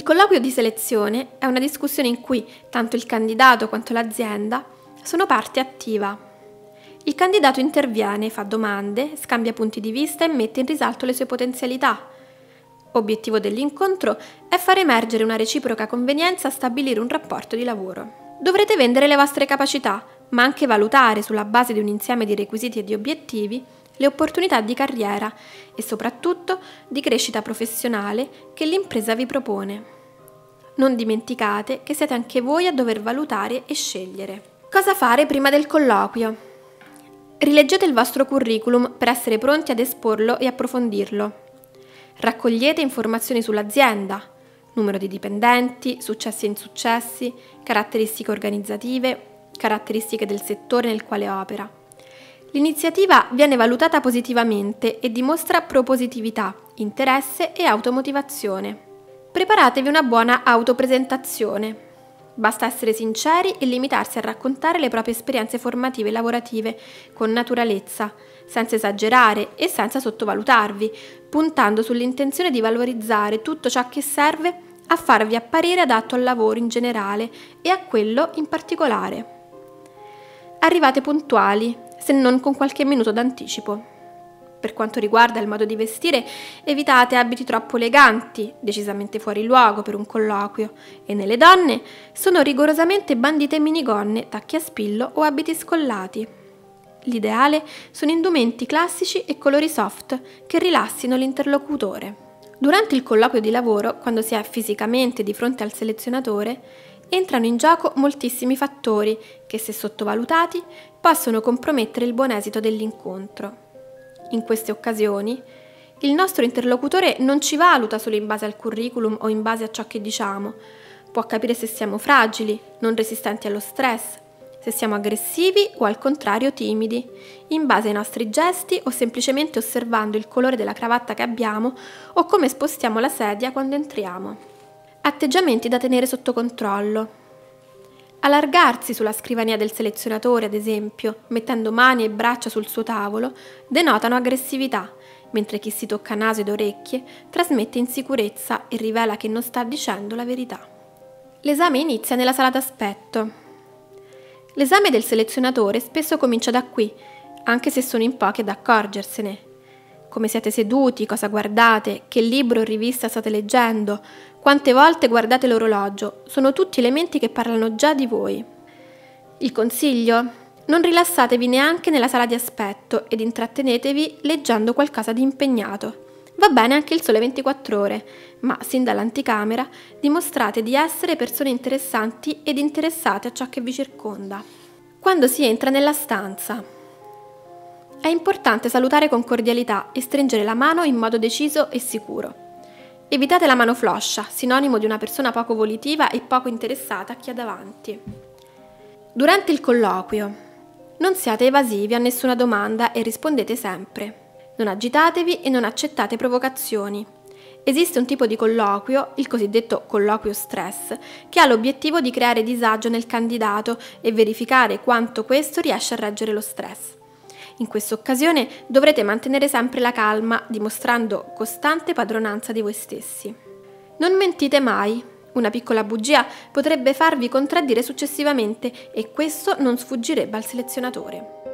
colloquio di selezione è una discussione in cui tanto il candidato quanto l'azienda sono parte attiva. Il candidato interviene, fa domande, scambia punti di vista e mette in risalto le sue potenzialità. Obiettivo dell'incontro è far emergere una reciproca convenienza a stabilire un rapporto di lavoro. Dovrete vendere le vostre capacità, ma anche valutare sulla base di un insieme di requisiti e di obiettivi le opportunità di carriera e soprattutto di crescita professionale che l'impresa vi propone. Non dimenticate che siete anche voi a dover valutare e scegliere. Cosa fare prima del colloquio? Rileggete il vostro curriculum per essere pronti ad esporlo e approfondirlo. Raccogliete informazioni sull'azienda, numero di dipendenti, successi e insuccessi, caratteristiche organizzative, caratteristiche del settore nel quale opera. L'iniziativa viene valutata positivamente e dimostra propositività, interesse e automotivazione. Preparatevi una buona autopresentazione. Basta essere sinceri e limitarsi a raccontare le proprie esperienze formative e lavorative con naturalezza, senza esagerare e senza sottovalutarvi, puntando sull'intenzione di valorizzare tutto ciò che serve a farvi apparire adatto al lavoro in generale e a quello in particolare. Arrivate puntuali, se non con qualche minuto d'anticipo. Per quanto riguarda il modo di vestire, evitate abiti troppo eleganti, decisamente fuori luogo per un colloquio, e nelle donne sono rigorosamente bandite minigonne, tacchi a spillo o abiti scollati. L'ideale sono indumenti classici e colori soft che rilassino l'interlocutore. Durante il colloquio di lavoro, quando si è fisicamente di fronte al selezionatore, entrano in gioco moltissimi fattori che, se sottovalutati, possono compromettere il buon esito dell'incontro. In queste occasioni, il nostro interlocutore non ci valuta solo in base al curriculum o in base a ciò che diciamo, può capire se siamo fragili, non resistenti allo stress, se siamo aggressivi o al contrario timidi, in base ai nostri gesti o semplicemente osservando il colore della cravatta che abbiamo o come spostiamo la sedia quando entriamo. Atteggiamenti da tenere sotto controllo. Allargarsi sulla scrivania del selezionatore, ad esempio, mettendo mani e braccia sul suo tavolo, denotano aggressività, mentre chi si tocca naso ed orecchie trasmette insicurezza e rivela che non sta dicendo la verità. L'esame inizia nella sala d'aspetto. L'esame del selezionatore spesso comincia da qui, anche se sono in pochi ad accorgersene. Come siete seduti, cosa guardate, che libro o rivista state leggendo, quante volte guardate l'orologio, sono tutti elementi che parlano già di voi. Il consiglio? Non rilassatevi neanche nella sala di aspetto ed intrattenetevi leggendo qualcosa di impegnato. Va bene anche il Sole 24 Ore, ma sin dall'anticamera dimostrate di essere persone interessanti ed interessate a ciò che vi circonda. Quando si entra nella stanza. È importante salutare con cordialità e stringere la mano in modo deciso e sicuro. Evitate la mano floscia, sinonimo di una persona poco volitiva e poco interessata a chi ha davanti. Durante il colloquio, non siate evasivi a nessuna domanda e rispondete sempre. Non agitatevi e non accettate provocazioni. Esiste un tipo di colloquio, il cosiddetto colloquio stress, che ha l'obiettivo di creare disagio nel candidato e verificare quanto questo riesce a reggere lo stress. In questa occasione dovrete mantenere sempre la calma, dimostrando costante padronanza di voi stessi. Non mentite mai. Una piccola bugia potrebbe farvi contraddire successivamente e questo non sfuggirebbe al selezionatore.